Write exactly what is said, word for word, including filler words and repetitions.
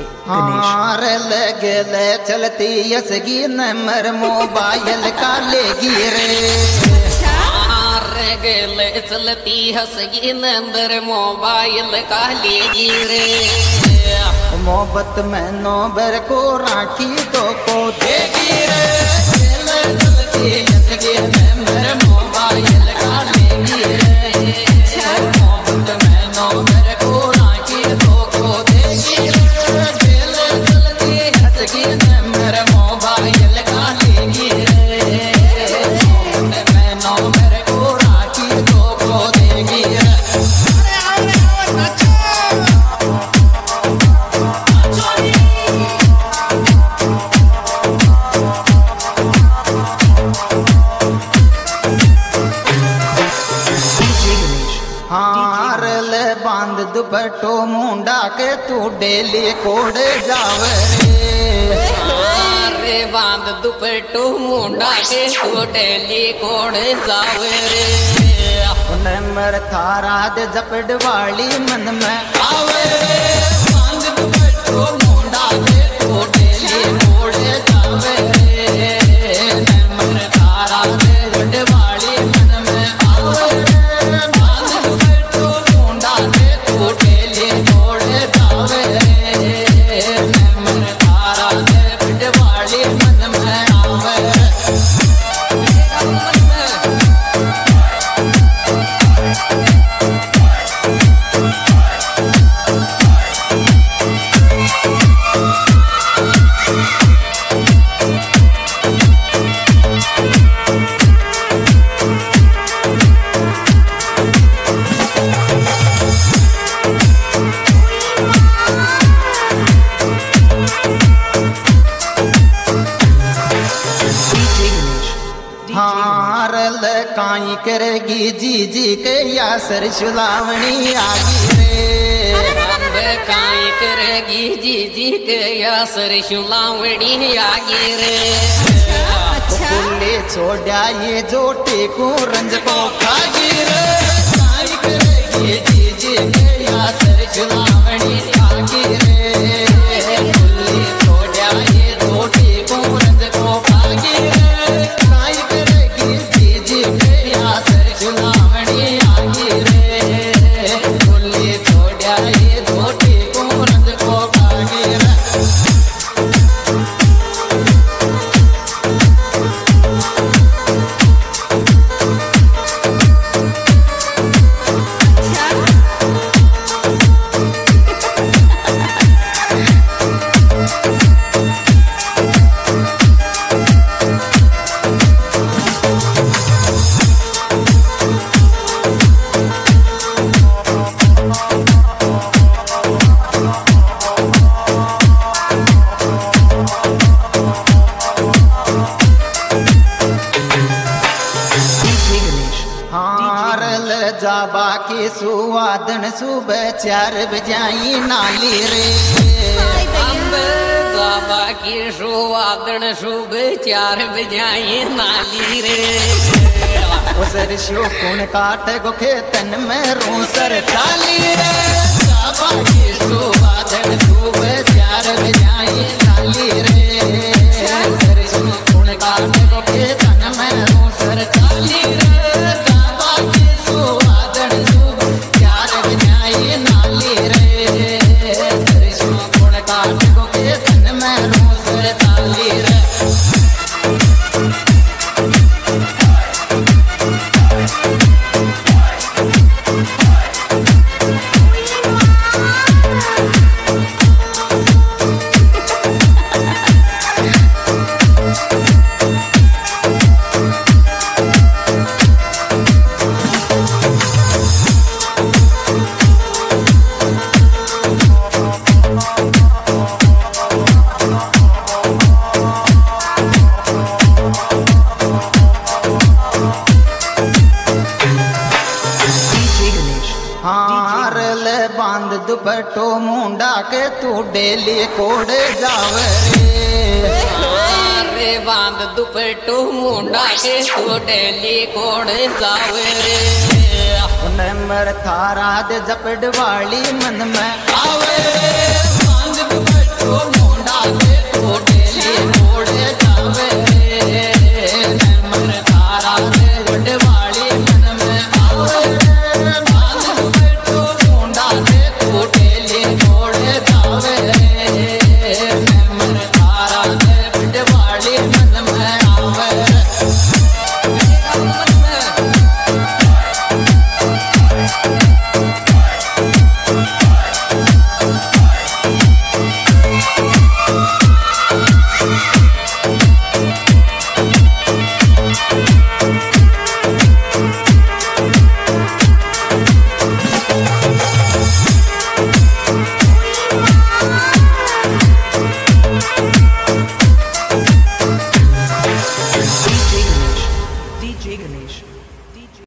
हार लगे ले चलती यसगी नंबर मोबाइल का लेगी रे। हार गले चलती हसगी नंबर मोबाइल का लेगी रे। मोहब्बत में नोबर को राखी तो को देगी रे। चलती यसगी नंबर मोबाइल का लेगी रे। मोहब्बत में नोबर को राखी तो को देगी रे। हार ले बांध दुपट्टो मुंडा के तू डेली कोड जावे रे। हारे बांध दुपट्टो मुंडा के तू डेली कोड जावे रे। नंबर थारा दे जपड़ वाली मन में आवे रे। बांध दुपट्टो मुंडा के तू डेली कोड जावे रे। नंबर थारा दे जपड़ वाली मन में आवे रे। हार काई करेगी जी जी के यासर सुलावनी आगी रे। काई करेगी जी जी के यासर सुलावनी आगी रे। फुल्ले छोड़ा ये जोटे को रंज को खागी रे। काई करेगी जी जी के यासर सुलावनी आगी रे। फुल्ले छोड़ा ये जोटे को रंज को खागी रे। जाबा के सुवादन सुबह चार बजाई नाली रे। जाबा की सुवादन सुबह चार बजाई नाली रे। उसर शोकुन काट गो खेतन में रूसर चाली रे। जाबा की सुवादन सुबह चार बजाई नाली रे। उसर शोकुन काट गो खेतन में रूसर चाली रे। बांध दुपट्टो मुंडा के तू डेली कोड जावे रे। बांध दुपट्टो मुंडा के तू डेली कोड जावे रे। नंबर थारा दे जपड़ वाली मन में आवे